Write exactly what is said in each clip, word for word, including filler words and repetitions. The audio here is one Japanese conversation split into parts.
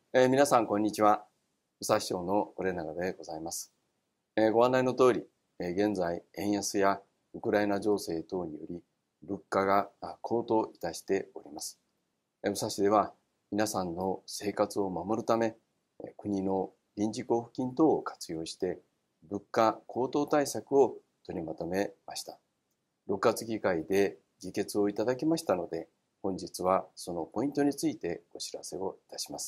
えー皆さん、こんにちは。宇佐市長の是永でございます。えーご案内の通り、えー現在、円安やウクライナ情勢等により、物価があ高騰いたしております。えー宇佐市では、皆さんの生活を守るため、えー国の臨時交付金等を活用して、物価高騰対策を取りまとめました。ろくがつ議会で議決をいただきましたので、本日はそのポイントについてお知らせをいたします。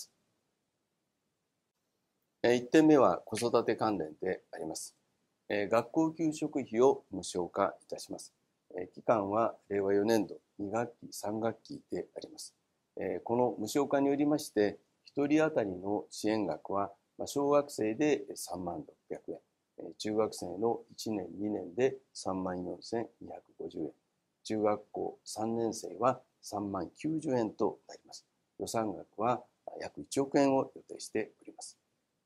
いってんめは子育て関連であります。学校給食費を無償化いたします。期間はれいわよねんどにがっきさんがっきであります。この無償化によりまして、ひとり当たりの支援額は小学生でさんまんろっぴゃくえん、中学生のいちねんにねんでさんまんよんせんにひゃくごじゅうえん、中学校さんねん生はさんまんきゅうじゅうえんとなります。予算額は約いちおくえんを予定しております。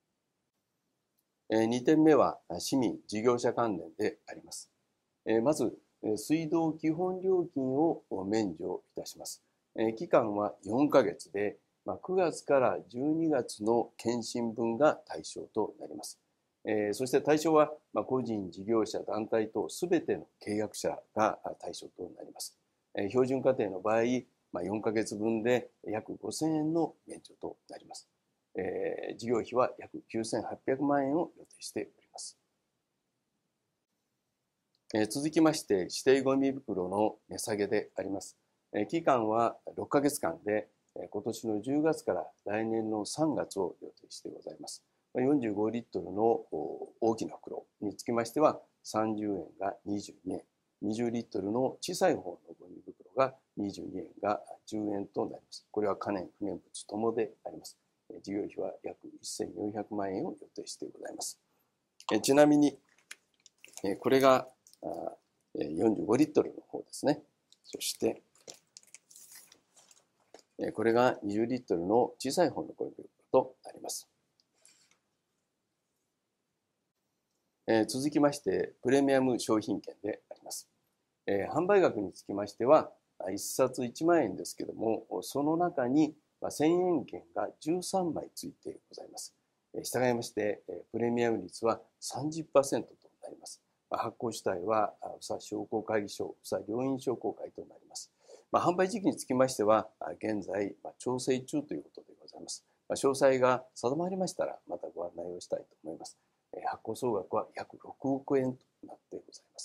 にてんめは市民事業者関連であります。まず、水道基本料金を免除いたします。期間はよんかげつで、くがつからじゅうにがつの検針分が対象となります。そして対象は個人事業者団体等すべての契約者が対象となります。標準家庭の場合、よんかげつぶんで約ごせんえんの免除となります。えー、事業費は約きゅうせんはっぴゃくまんえんを予定しております。えー、続きまして指定ごみ袋の値下げであります。えー、期間はろっかげつかんで、えー、今年のじゅうがつから来年のさんがつを予定してございます。よんじゅうごリットルの大きな袋につきましてはさんじゅうえんがにじゅうにえん、にじゅうリットルの小さい方のごみ袋がにじゅうにえんがじゅうえんとなります。これは可燃不燃物ともであります。事業費は約せんよんひゃくまんえんを予定してございます。ちなみに、これがよんじゅうごリットルの方ですね。そして、これがにじゅうリットルの小さい方のゴミ袋となります。続きまして、プレミアム商品券であります。販売額につきましては、いっさついちまんえんですけども、その中にせんえん券がじゅうさんまいついてございます。したがいまして、プレミアム率は さんじゅっパーセント となります。発行主体は、宇佐商工会議所、宇佐両院商工会となります。販売時期につきましては、現在、調整中ということでございます。詳細が定まりましたら、またご案内をしたいと思います。発行総額は約ろくおくえんとなってございます。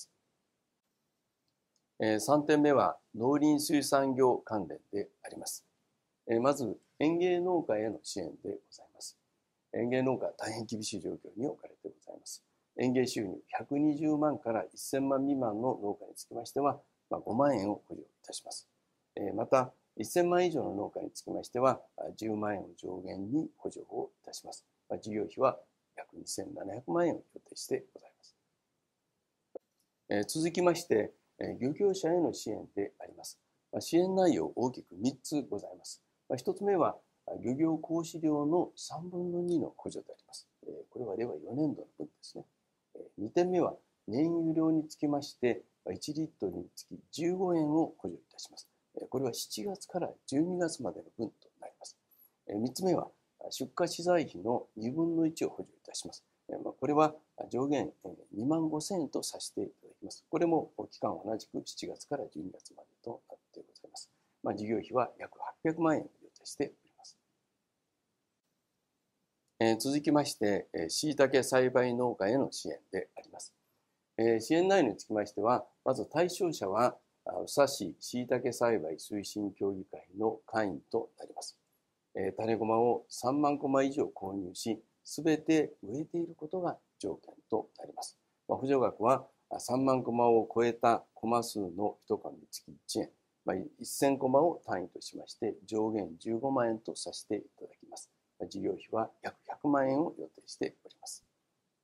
さんてんめは農林水産業関連であります。まず園芸農家への支援でございます。園芸農家は大変厳しい状況に置かれてございます。園芸収入ひゃくにじゅうまんからせんまん未満の農家につきましてはごまんえんを補助いたします。またせんまん以上の農家につきましてはじゅうまんえんを上限に補助をいたします。事業費は約にせんななひゃくまんえんを予定してございます。続きまして漁業者への支援であります。支援内容大きくみっつございます。ひとつめは漁業講師料のさんぶんのにの補助であります。これはれいわよねんどの分ですね。にてんめは燃油量につきましていちリットルにつきじゅうごえんを補助いたします。これはしちがつからじゅうにがつまでの分となります。みっつめは出荷資材費のにぶんのいちを補助いたします。これは上限にまんごせんえんとさせていただきます。これも期間は同じくしちがつからじゅうにがつまでとなってございます。まあ、事業費は約はっぴゃくまんえんを予定しております。えー、続きまして、しいたけ栽培農家への支援であります。えー、支援内容につきましては、まず対象者は宇佐市しいたけ栽培推進協議会の会員となります。えー、種駒をさんまんこま以上購入し、すべて植えていることが条件となります。まあ、補助額はさんまんこまを超えたコマ数のいち株につきいちえん、まあ、せんコマを単位としまして上限じゅうごまんえんとさせていただきます。事業費は約ひゃくまんえんを予定しております。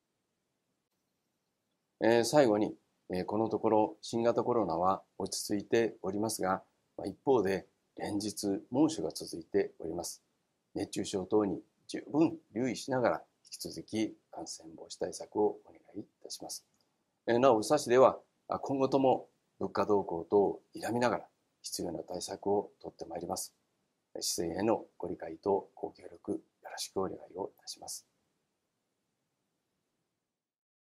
えー、最後に、えー、このところ新型コロナは落ち着いておりますが、まあ、一方で連日猛暑が続いております。熱中症等に十分留意しながら引き続き感染防止対策をお願いいたします。なお宇佐市では今後とも物価動向等を睨みながら必要な対策を取ってまいります。市政へのご理解とご協力よろしくお願いします。 しくお願いをいたします。